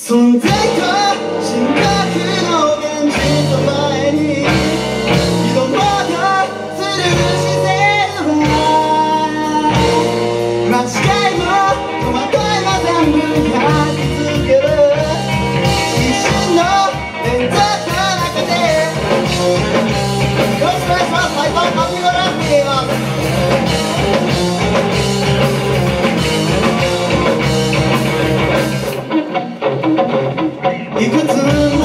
存在と深刻の現実の前に挑もうとする姿勢は間違いも戸惑いも全部書き続ける一瞬の連続の中でよろしくお願いします。ハイパーカミゴランピーます。いくつ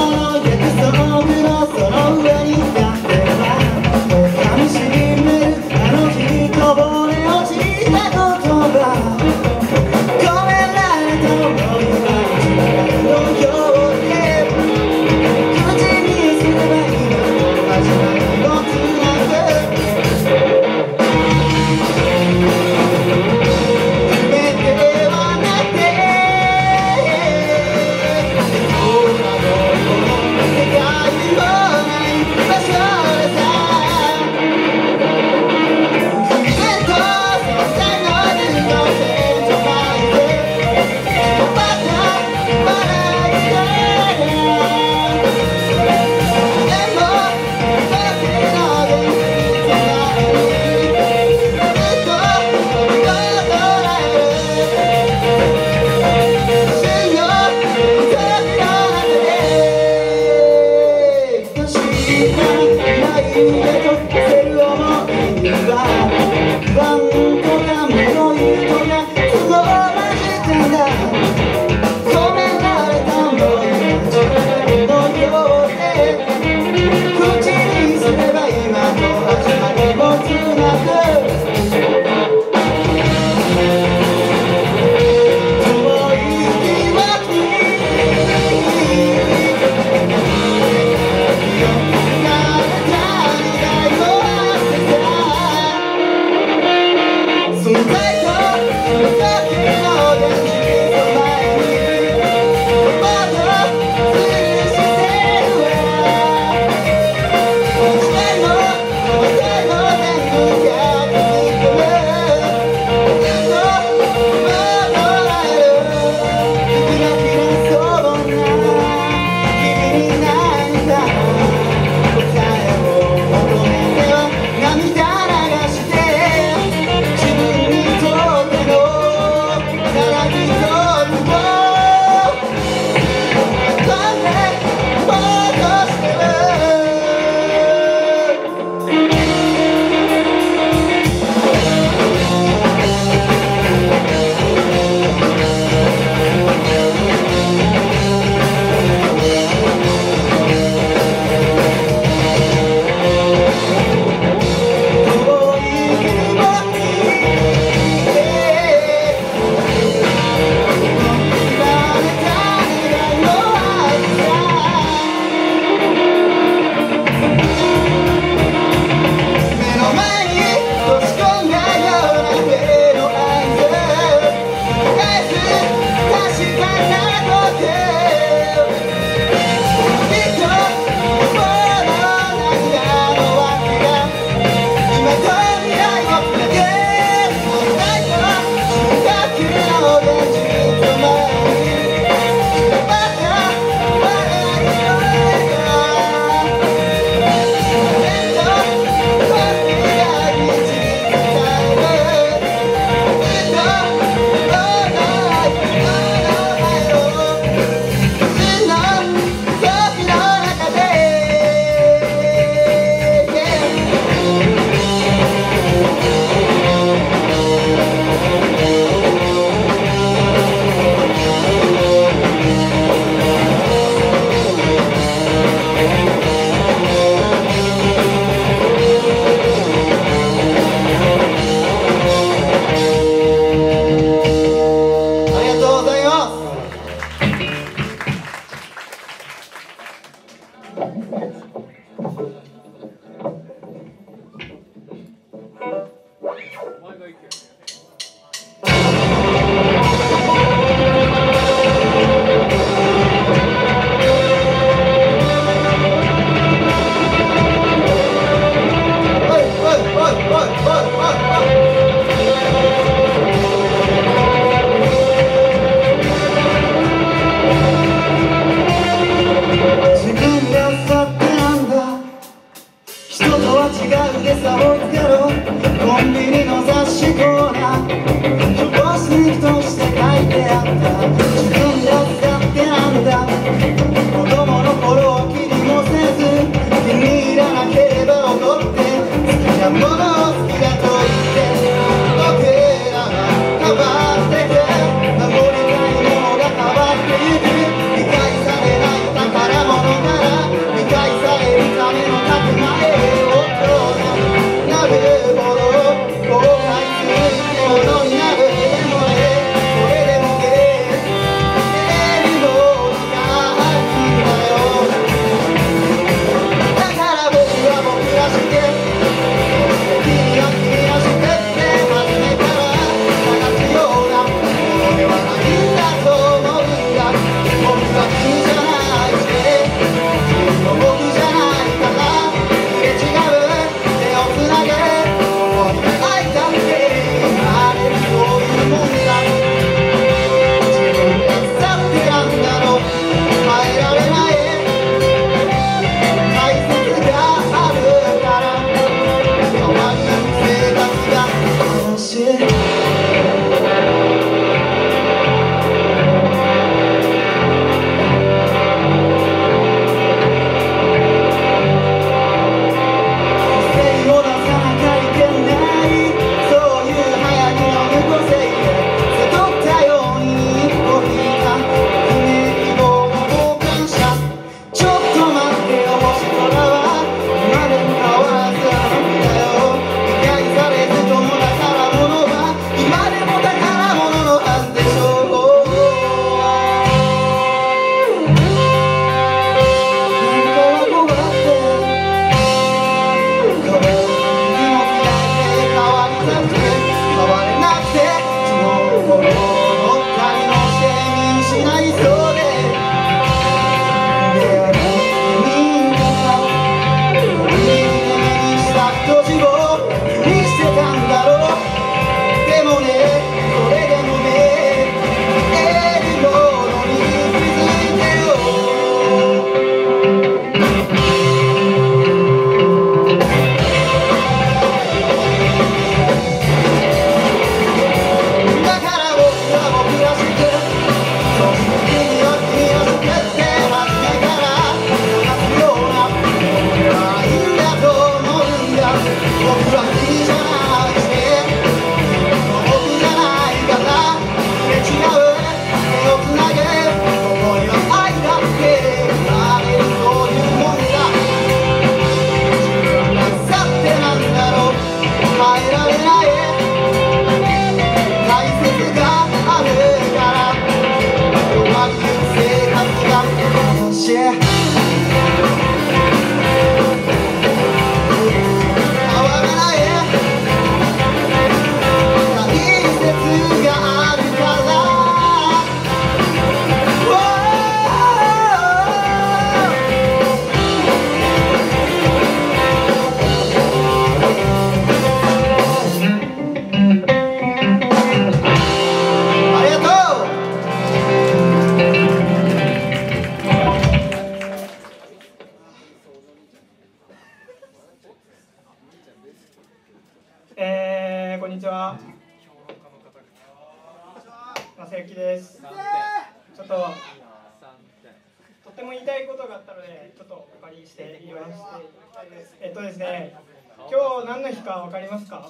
正幸です。ちょっととっても言いたいことがあったので、ちょっとお借りして言わせていただきたいです。ですね、今日何の日か分かりますか？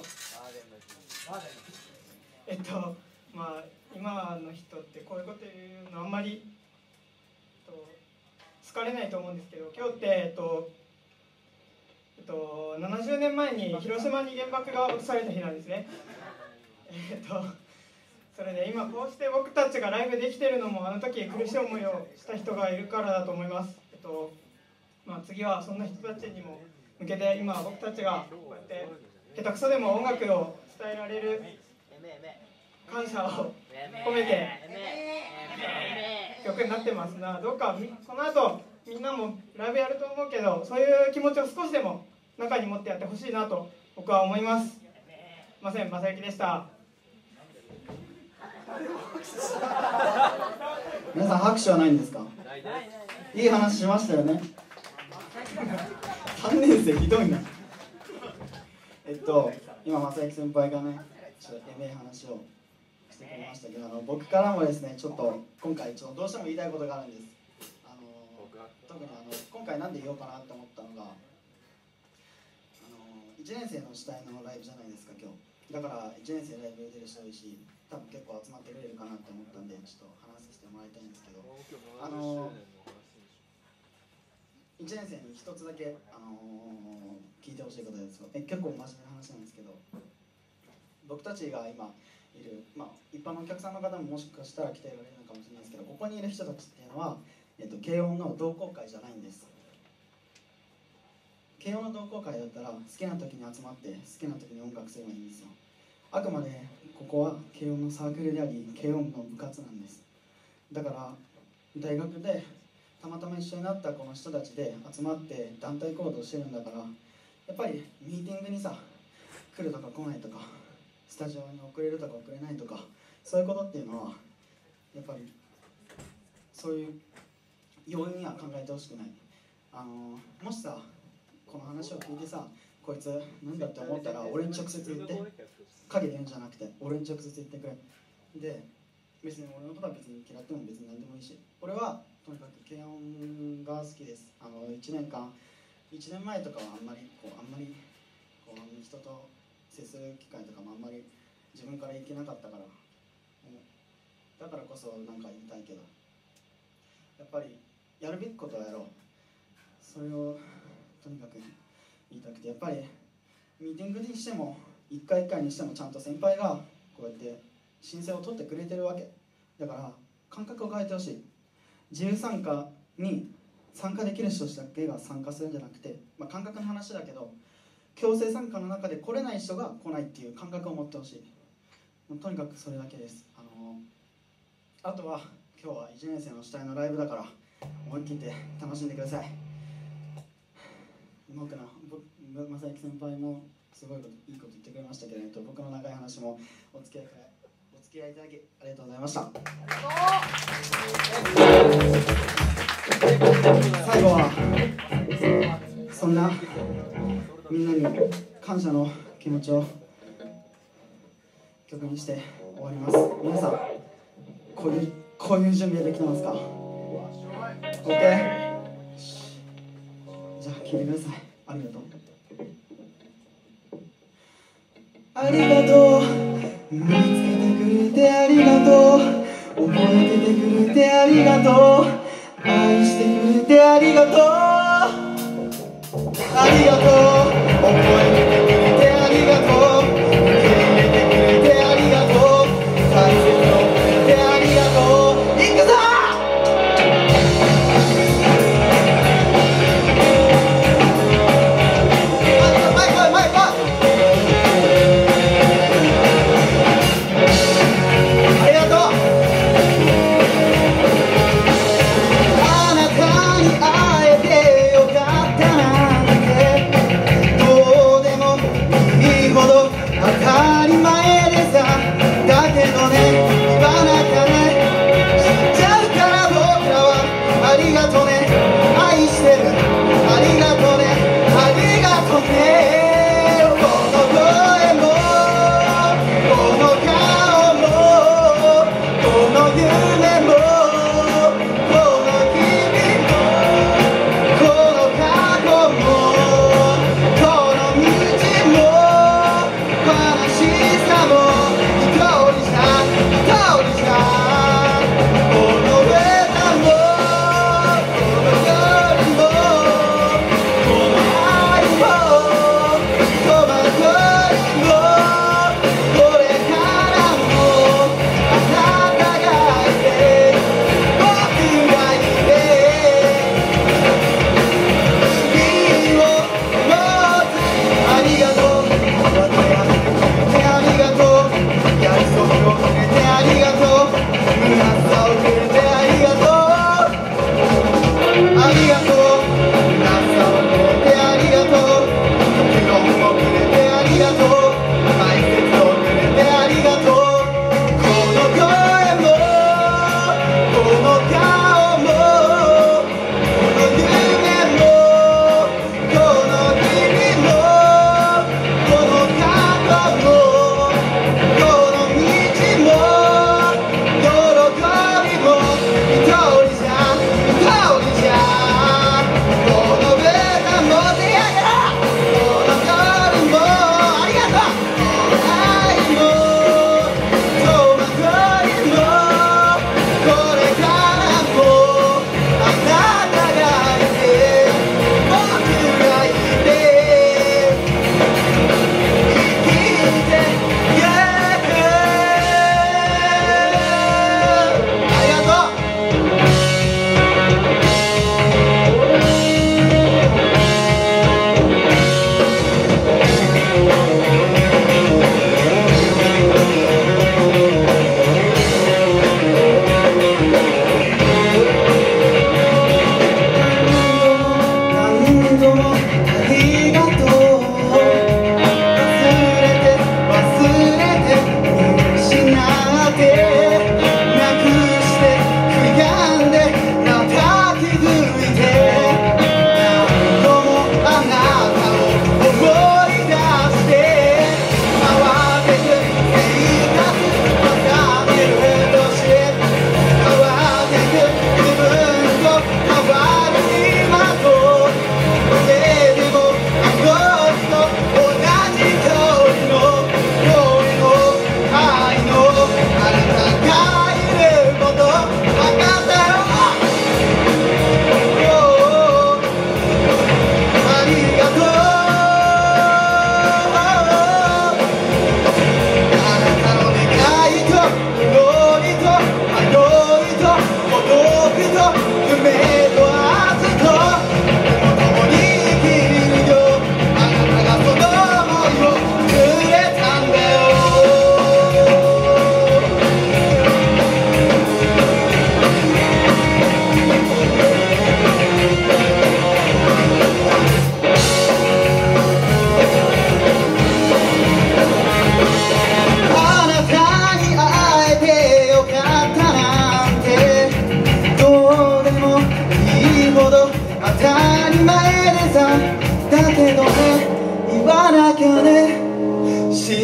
まあ今の人ってこういうこと言うのあんまり好かれないと思うんですけど、今日って70年前に広島に原爆が落とされた日なんですね。それで今こうして僕たちがライブできてるのも、あの時苦しい思いをした人がいるからだと思います。次はそんな人たちにも向けて、今僕たちがこうやって下手くそでも音楽を伝えられる感謝を込めて曲になってますが、どうかこの後みんなもライブやると思うけど、そういう気持ちを少しでも中に持ってやってほしいなと僕は思います。すいません、正幸でした。 皆さん拍手はないんですか？いい話しましたよね。3年生ひどいな。今正幸先輩がね、ちょっとエメ話をしてくれましたけど、僕からもですね、ちょっと今回どうしても言いたいことがあるんです。特に今回なんで言おうかなって思ったのが、1年生の主体のライブじゃないですか今日。だから1年生ライブ出る人多いし、多分結構集まってくれるかなって思ったんで、ちょっと話させてもらいたいんですけど、1年生に一つだけ、聞いてほしいことです。結構真面目な話なんですけど、僕たちが今いる、一般のお客さんの方ももしかしたら来てられるのかもしれないですけど、ここにいる人たちっていうのは、軽音の同好会じゃないんです。軽音の同好会だったら好きな時に集まって好きな時に音楽すればいいんですよ。あくまでここは軽音のサークルであり、軽音の部活なんです。だから大学でたまたま一緒になったこの人たちで集まって団体行動してるんだから、やっぱりミーティングにさ、来るとか来ないとか、スタジオに遅れるとか遅れないとか、そういうことっていうのはやっぱりそういう要因には考えてほしくない。もしさ、この話を聞いてさ、こいつなんだって思ったら俺に直接言って、影で言うんじゃなくて俺に直接言ってくれ。で、別に俺のことは別に嫌っても別に何でもいいし、俺はとにかく軽音が好きです。1年前とかはあんまり人と接する機会とかもあんまり自分から行けなかったから、だからこそなんか言いたいけど、やっぱりやるべきことはやろう。それをとにかく言いたくて、やっぱりミーティングにしても一回一回にしてもちゃんと先輩がこうやって申請を取ってくれてるわけだから、感覚を変えてほしい。自由参加に参加できる人だけが参加するんじゃなくて、感覚の話だけど、強制参加の中で来れない人が来ないっていう感覚を持ってほしい。とにかくそれだけです。あとは今日は1年生の主体のライブだから思い切って楽しんでください。正幸先輩もすごいいいこと言ってくれましたけど、僕の長い話もお付き合いいただきありがとうございました。最後はそんなみんなに感謝の気持ちを曲にして終わります。皆さんこういう準備できてますか？ OK？ じゃあ聴いてください。ありがとう。ありがとう、見つけてくれてありがとう、覚えててくれてありがとう、愛してくれてありがとう、ありがとう、覚えててくれてありがとう、受け入れてくれてありがとう、大切にくれてありがとう。いくぞ！どうで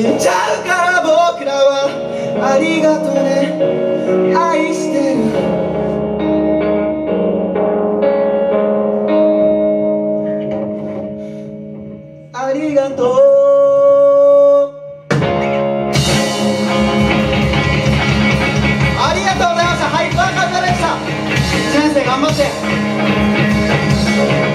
んじゃうから僕らはありがとね愛してるありがとうありがとうございました。ハイパーカズラでした。1年生頑張って。